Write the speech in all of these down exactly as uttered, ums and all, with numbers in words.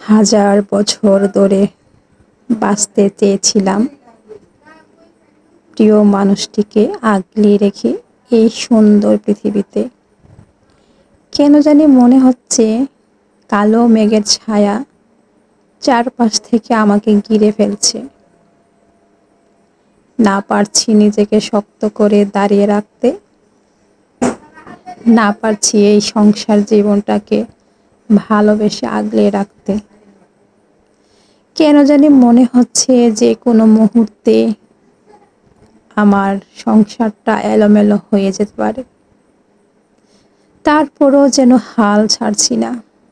হাজার বছর ধরে বাঁচতে চেয়েছিলাম প্রিয় মানুষটিকে আগলে রেখে এই সুন্দর পৃথিবীতে। কেন জানি মনে হচ্ছে কালো মেঘের ছায়া চারপাশ থেকে আমাকে ঘিরে ফেলছে। না পারছি নিজেকে শক্ত করে দাঁড়িয়ে রাখতে, না পারছি এই সংসার জীবনটাকে ভালোবেসে আগলে রাখতে। কেন জানি মনে হচ্ছে যে কোনো মুহূর্তে আমার সংসারটা এলোমেলো হয়ে যেতে পারে। তারপরও যেন হাল ছাড়ছি না,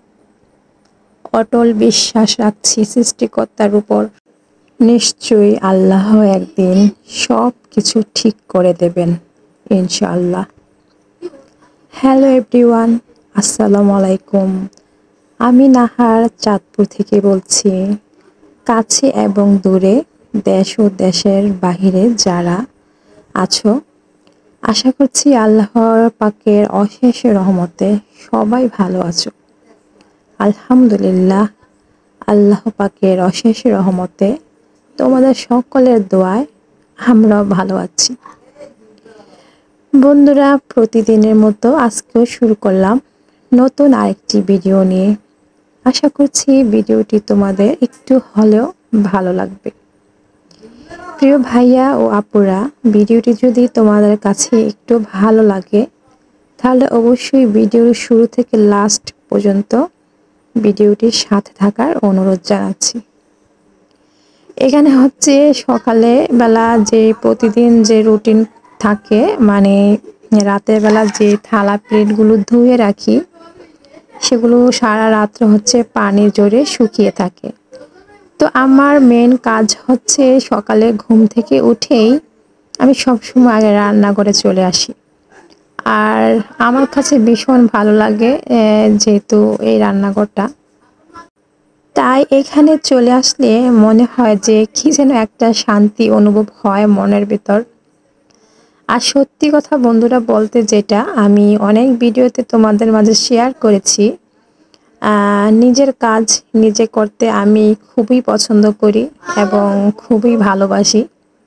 অটল বিশ্বাস রাখছি সৃষ্টিকর্তার উপর। নিশ্চয়ই আল্লাহ একদিন সব কিছু ঠিক করে দেবেন, ইনশাআল্লাহ। হ্যালো এভরিওয়ান, আসসালামু আলাইকুম। আমি নাহার চাঁদপুর থেকে বলছি। কাছে এবং দূরে, দেশ ও দেশের বাহিরে যারা আছো, আশা করছি আল্লাহর পাকের অশেষ রহমতে সবাই ভালো আছো। আলহামদুলিল্লাহ, আল্লাহ পাকের অশেষ রহমতে তোমাদের সকলের দোয়ায় আমরাও ভালো আছি। বন্ধুরা, প্রতিদিনের মতো আজকেও শুরু করলাম নতুন আরেকটি ভিডিও নিয়ে। আশা করছি ভিডিওটি তোমাদের একটু হলেও ভালো লাগবে। প্রিয় ভাইয়া ও আপুরা, ভিডিওটি যদি তোমাদের কাছে একটু ভালো লাগে তাহলে অবশ্যই ভিডিওর শুরু থেকে লাস্ট পর্যন্ত ভিডিওটির সাথে থাকার অনুরোধ জানাচ্ছি। এখানে হচ্ছে সকালে বেলা যে প্রতিদিন যে রুটিন থাকে, মানে রাতের বেলা যে থালা প্লেটগুলো ধুয়ে রাখি সেগুলো সারা রাত্র হচ্ছে পানির জোরে শুকিয়ে থাকে। তো আমার মেন কাজ হচ্ছে সকালে ঘুম থেকে উঠেই আমি সবসময় আগে রান্নাঘরে চলে আসি। আর আমার কাছে ভীষণ ভালো লাগে যেহেতু এই রান্নাঘরটা, তাই এখানে চলে আসলে মনে হয় যে কি যেন একটা শান্তি অনুভব হয় মনের ভিতর। আর সত্যি কথা বন্ধুরা বলতে, যেটা আমি অনেক ভিডিওতে তোমাদের মাঝে শেয়ার করেছি, নিজের কাজ নিজে করতে আমি খুবই পছন্দ করি এবং খুবই ভালোবাসি।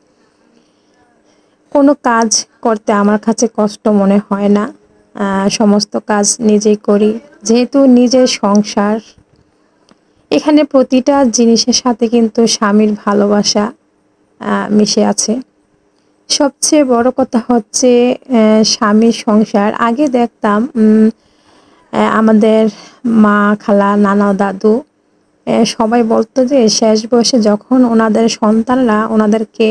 কোনো কাজ করতে আমার কাছে কষ্ট মনে হয় না, সমস্ত কাজ নিজেই করি। যেহেতু নিজের সংসার, এখানে প্রতিটা জিনিসের সাথে কিন্তু স্বামীর ভালোবাসা মিশে আছে। সবচেয়ে বড় কথা হচ্ছে স্বামীর সংসার। আগে দেখতাম আমাদের মা, খালা, নানা, দাদু সবাই বলতো যে শেষ বয়সে যখন ওনাদের সন্তানরা ওনাদেরকে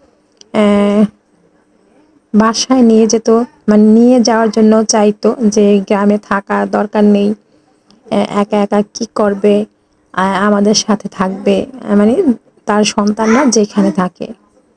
বাসায় নিয়ে যেত, মানে নিয়ে যাওয়ার জন্য চাইতো যে গ্রামে থাকার দরকার নেই, একা একা কি করবে, আমাদের সাথে থাকবে, মানে তার সন্তানরা যেখানে থাকে।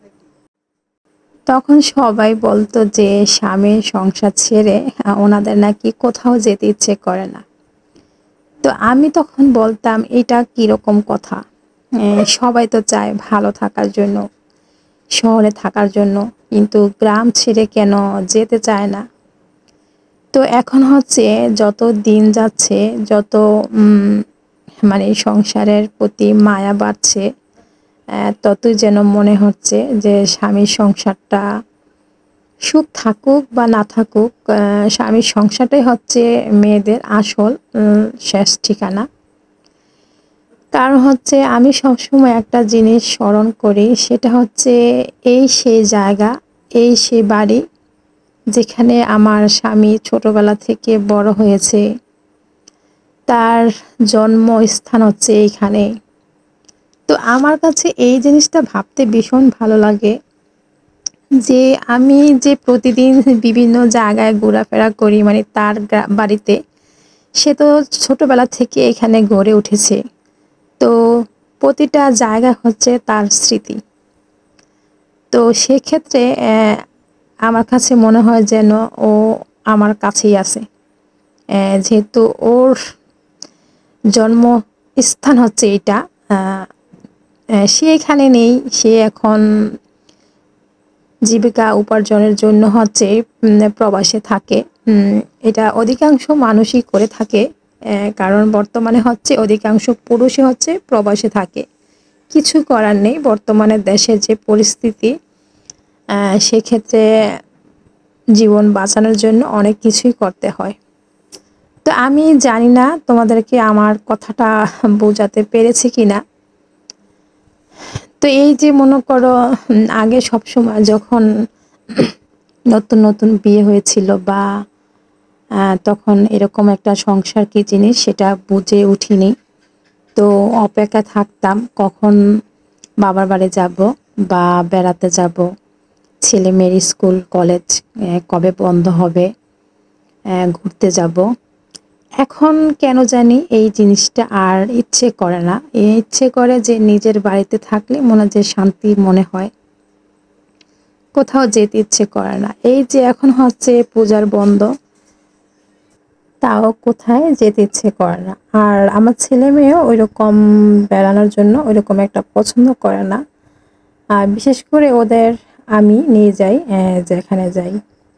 তখন সবাই বলতো যে স্বামীর সংসার ছেড়ে ওনাদের নাকি কোথাও যেতে ইচ্ছে করে না। তো আমি তখন বলতাম, এটা কীরকম কথা? সবাই তো চায় ভালো থাকার জন্য, শহরে থাকার জন্য, কিন্তু গ্রাম ছেড়ে কেন যেতে চায় না? তো এখন হচ্ছে যত দিন যাচ্ছে, যত মানে সংসারের প্রতি মায়া বাড়ছে, ততই যেন মনে হচ্ছে যে স্বামীর সংসারটা সুখ থাকুক বা না থাকুক, স্বামীর সংসারটাই হচ্ছে মেয়েদের আসল শেষ ঠিকানা। কারণ হচ্ছে আমি সবসময় একটা জিনিস স্মরণ করি, সেটা হচ্ছে এই সেই জায়গা, এই সেই বাড়ি যেখানে আমার স্বামী ছোটবেলা থেকে বড় হয়েছে, তার জন্মস্থান হচ্ছে এইখানে। তো আমার কাছে এই জিনিসটা ভাবতে ভীষণ ভালো লাগে যে আমি যে প্রতিদিন বিভিন্ন জায়গায় ঘোরাফেরা করি, মানে তার বাড়িতে, সে তো ছোটবেলা থেকে এখানে গড়ে উঠেছে। তো প্রতিটা জায়গা হচ্ছে তার স্মৃতি। তো সেক্ষেত্রে আমার কাছে মনে হয় যেন ও আমার কাছেই আছে, যেহেতু ওর জন্মস্থান হচ্ছে এটা। সে এখানে নেই, সে এখন জীবিকা উপার্জনের জন্য হচ্ছে প্রবাসে থাকে। এটা অধিকাংশ মানুষই করে থাকে। কারণ বর্তমানে হচ্ছে অধিকাংশ পুরুষই হচ্ছে প্রবাসে থাকে। কিছু করার নেই, বর্তমানে দেশের যে পরিস্থিতি, সেক্ষেত্রে জীবন বাঁচানোর জন্য অনেক কিছুই করতে হয়। তো আমি জানি না তোমাদেরকে আমার কথাটা বোঝাতে পেরেছি কিনা। তো এই যে মনে করো আগে সবসময় যখন নতুন নতুন বিয়ে হয়েছিল বা তখন এরকম একটা সংসার কি জিনিস সেটা বুঝে উঠিনি। তো অপেক্ষা থাকতাম কখন বাবার বাড়ি যাব বা বেড়াতে যাব, ছেলে মেয়ের স্কুল কলেজ কবে বন্ধ হবে, ঘুরতে যাব। এখন কেন জানি এই জিনিসটা আর ইচ্ছে করে না। এই ইচ্ছে করে যে নিজের বাড়িতে থাকলে মনে যে শান্তি মনে হয়, কোথাও যেতে ইচ্ছে করে না। এই যে এখন হচ্ছে পূজার বন্ধ, তাও কোথায় যেতে ইচ্ছে করে না। আর আমার ছেলে মেয়েও ওই রকম বেড়ানোর জন্য ওই রকম একটা পছন্দ করে না। আর বিশেষ করে ওদের আমি নিয়ে যাই যেখানে যাই।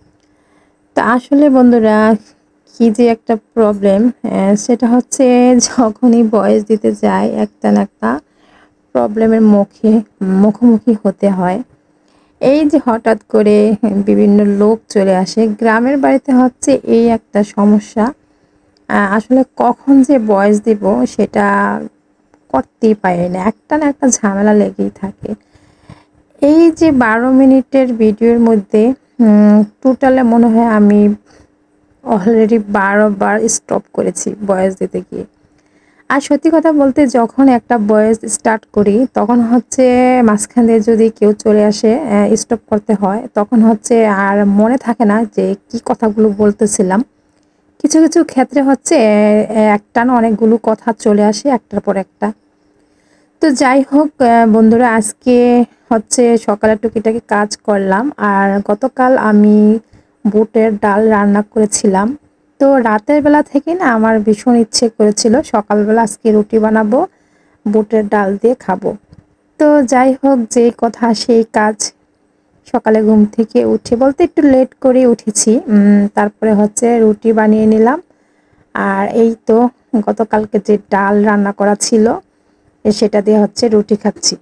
তা আসলে বন্ধুরা কি যে একটা প্রবলেম, সেটা হচ্ছে যখনই বয়স দিতে যাই একটা না একটা প্রবলেমের মুখে মুখোমুখি হতে হয়। এই যে হঠাৎ করে বিভিন্ন লোক চলে আসে, গ্রামের বাড়িতে হচ্ছে এই একটা সমস্যা। আসলে কখন যে বয়স দিব সেটা করতেই পারি না, একটা না একটা ঝামেলা লেগেই থাকে। এই যে বারো মিনিটের ভিডিওর মধ্যে টোটালে মনে হয় আমি অলরেডি বারো বার স্টপ করেছি বয়স দিতে গিয়ে। আর সত্যি কথা বলতে যখন একটা বয়স স্টার্ট করি তখন হচ্ছে মাঝখান দিয়ে যদি কেউ চলে আসে স্টপ করতে হয়, তখন হচ্ছে আর মনে থাকে না যে কি কথাগুলো বলতেছিলাম। কিছু কিছু ক্ষেত্রে হচ্ছে একটা না অনেকগুলো কথা চলে আসে একটার পর একটা। তো যাই হোক বন্ধুরা, আজকে হচ্ছে সকালে টুকিটাকি কাজ করলাম। আর গতকাল আমি বুটের ডাল রান্না করেছিলাম। তো রাতের বেলা থেকে না আমার ভীষণ ইচ্ছে করেছিল সকালবেলা আজকে রুটি বানাবো, বুটের ডাল দিয়ে খাবো। তো যাই হোক, যেই কথা সেই কাজ। সকালে ঘুম থেকে উঠে বলতে একটু লেট করে উঠেছি, তারপরে হচ্ছে রুটি বানিয়ে নিলাম। আর এই তো গতকালকে যে ডাল রান্না করা ছিল সেটা দিয়ে হচ্ছে রুটি খাচ্ছি।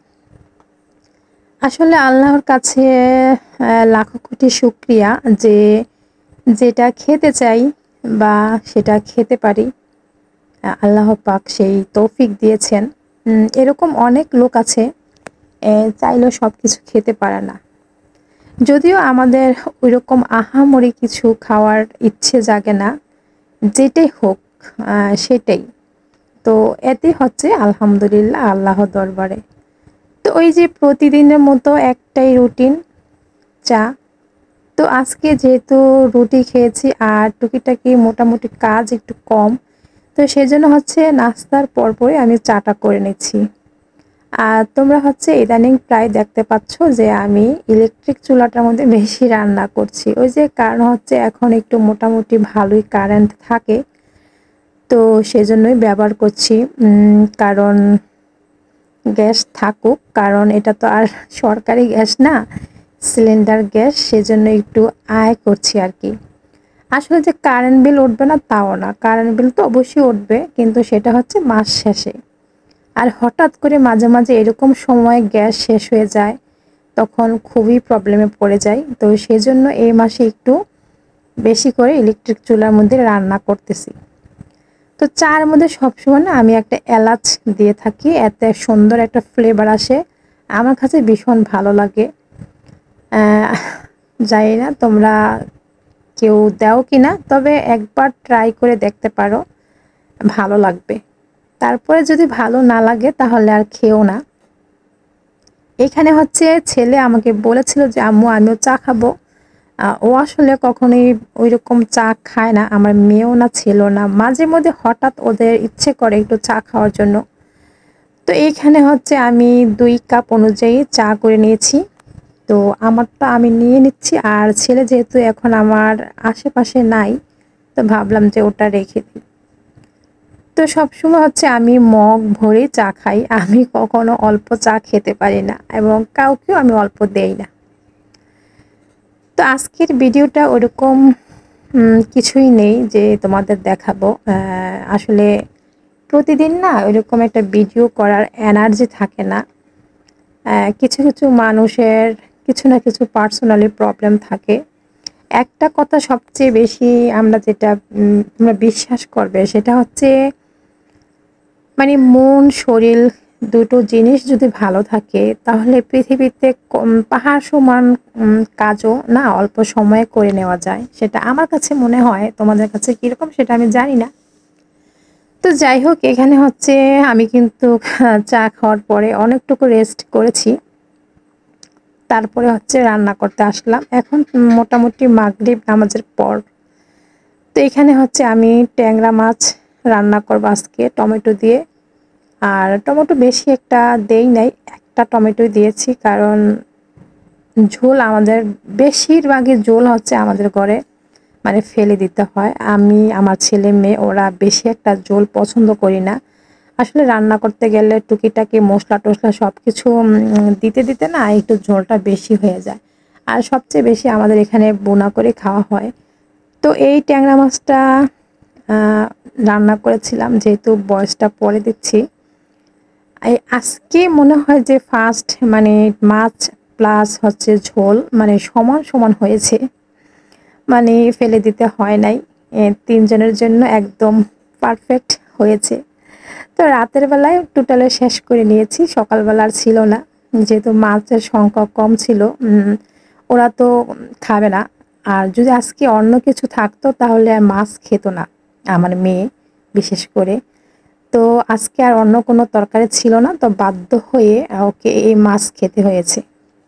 আসলে আল্লাহর কাছে লাখো কোটি শুকরিয়া যে যেটা খেতে চাই বা সেটা খেতে পারি, আল্লাহ পাক সেই তৌফিক দিয়েছেন। এরকম অনেক লোক আছে চাইলেও সব কিছু খেতে পারে না। যদিও আমাদের ওইরকম আহামরি কিছু খাওয়ার ইচ্ছে জাগে না, যেটাই হোক সেটাই। তো এতে হচ্ছে আলহামদুলিল্লাহ আল্লাহ দরবারে। তো ওই যে প্রতিদিনের মতো একটাই রুটিন, চা। তো আজকে যেহেতু রুটি খেয়েছি আর টুকিটাকি মোটামুটি কাজ একটু কম, তো সেজন্য হচ্ছে নাস্তার পরপরই আমি চাটা করে নিচ্ছি। আর তোমরা হচ্ছে ইদানিং প্রায় দেখতে পাচ্ছ যে আমি ইলেকট্রিক চুলাটার মধ্যে বেশি রান্না করছি। ওই যে কারণ হচ্ছে এখন একটু মোটামুটি ভালোই কারেন্ট থাকে, তো সেজন্যই ব্যবহার করছি। কারণ গ্যাস থাকুক, কারণ এটা তো আর সরকারি গ্যাস না, সিলিন্ডার গ্যাস, সেজন্য একটু আয় করছি আর কি। আসলে যে কারেন্ট বিল উঠবে না তাও না, কারেন্ট বিল তো অবশ্যই উঠবে, কিন্তু সেটা হচ্ছে মাস শেষে। আর হঠাৎ করে মাঝে মাঝে এরকম সময় গ্যাস শেষ হয়ে যায়, তখন খুবই প্রবলেমে পড়ে যায়। তো সেজন্য এই মাসে একটু বেশি করে ইলেকট্রিক চুলার মধ্যে রান্না করতেছি। তো চার মধ্যে সবসময় না আমি একটা এলাচ দিয়ে থাকি, এতে সুন্দর একটা ফ্লেভার আসে, আমার কাছে ভীষণ ভালো লাগে। জানি না তোমরা কেউ দাও কিনা, তবে একবার ট্রাই করে দেখতে পারো, ভালো লাগবে। তারপরে যদি ভালো না লাগে তাহলে আর খেও না। এখানে হচ্ছে ছেলে আমাকে বলেছিল যে আম্মু আমিও চা খাবো। ও আসলে কখনোই ওই রকম চা খায় না, আমার মেয়েও না ছিল না, মাঝে মধ্যে হঠাৎ ওদের ইচ্ছে করে একটু চা খাওয়ার জন্য। তো এইখানে হচ্ছে আমি দুই কাপ অনুযায়ী চা করে নিয়েছি। তো আমারটা আমি নিয়ে নিচ্ছি, আর ছেলে যেহেতু এখন আমার আশেপাশে নাই, তো ভাবলাম যে ওটা রেখে দিই। তো সবসময় হচ্ছে আমি মগ ভরে চা খাই, আমি কখনো অল্প চা খেতে পারি না এবং কাউকেও আমি অল্প দেই না। তো আজকের ভিডিওটা ওরকম কিছুই নেই যে তোমাদের দেখাবো। আসলে প্রতিদিন না ওইরকম একটা ভিডিও করার এনার্জি থাকে না। কিছু কিছু মানুষের কিছু না কিছু পার্সোনালি প্রবলেম থাকে। একটা কথা সবচেয়ে বেশি আমরা যেটা তোমরা বিশ্বাস করবে সেটা হচ্ছে, মানে মন শরীর দুটো জিনিস যদি ভালো থাকে তাহলে পৃথিবীতে পাহাড় সমান কাজও না অল্প সময়ে করে নেওয়া যায়। সেটা আমার কাছে মনে হয়, তোমাদের কাছে কীরকম সেটা আমি জানি না। তো যাই হোক, এখানে হচ্ছে আমি কিন্তু চা খাওয়ার পরে অনেকটুকু রেস্ট করেছি, তারপরে হচ্ছে রান্না করতে আসলাম। এখন মোটামুটি মাগরিব নামাজের পর। তো এখানে হচ্ছে আমি ট্যাংরা মাছ রান্না করবো আজকে টমেটো দিয়ে। আর টমেটো বেশি একটা দেই নাই, একটা টমেটোই দিয়েছি, কারণ ঝোল আমাদের বেশিরভাগই ঝোল হচ্ছে আমাদের ঘরে মানে ফেলে দিতে হয়। আমি আমার ছেলে মেয়ে ওরা বেশি একটা ঝোল পছন্দ করি না। আসলে রান্না করতে গেলে টুকিটাকি মশলা টশলা সব কিছু দিতে দিতে না একটু ঝোলটা বেশি হয়ে যায়। আর সবচেয়ে বেশি আমাদের এখানে বোনা করে খাওয়া হয়। তো এই ট্যাংরা মাছটা রান্না করেছিলাম, যেহেতু বয়সটা পরে দিচ্ছি। এই আজকে মনে হয় যে ফার্স্ট মানে মাছ প্লাস হচ্ছে ঝোল মানে সমান সমান হয়েছে, মানে ফেলে দিতে হয় নাই। তিনজনের জন্য একদম পারফেক্ট হয়েছে। তো রাতের বেলায় টোটালে শেষ করে নিয়েছি, সকালবেলার ছিল না, যেহেতু মাছের সংখ্যা কম ছিল। ওরা তো খাবে না। আর যদি আজকে অন্য কিছু থাকতো তাহলে মাছ খেত না আমার মেয়ে বিশেষ করে। তো আজকে আর অন্য কোনো তরকারি ছিল না, তো বাধ্য হয়ে ওকে এই মাছ খেতে হয়েছে।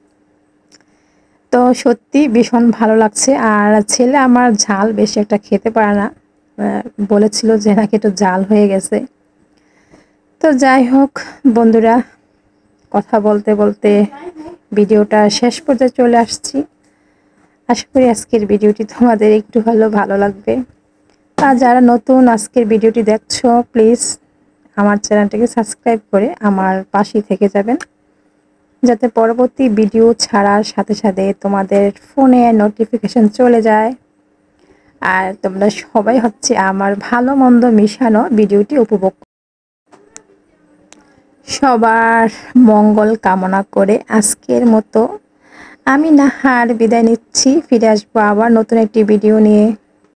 তো সত্যি ভীষণ ভালো লাগছে। আর ছেলে আমার ঝাল বেশি একটা খেতে পারে না, বলেছিল যে নাকি একটু ঝাল হয়ে গেছে। তো যাই হোক বন্ধুরা, কথা বলতে বলতে ভিডিওটা শেষ পর্যায়ে চলে আসছি। আশা করি আজকের ভিডিওটি তোমাদের একটু হলেও ভালো লাগবে। আর যারা নতুন আজকের ভিডিওটি দেখছো, প্লিজ আমার চ্যানেলটাকে সাবস্ক্রাইব করে আমার পাশেই থেকে যাবেন, যাতে পরবর্তী ভিডিও ছাড়ার সাথে সাথে তোমাদের ফোনে নোটিফিকেশন চলে যায়। আর তোমরা সবাই হচ্ছে আমার ভালো মন্দ মিশানো ভিডিওটি উপভোগ। সবার মঙ্গল কামনা করে আজকের মতো আমি নাহার বিদায় নিচ্ছি। ফিরে আসবো আবার নতুন একটি ভিডিও নিয়ে।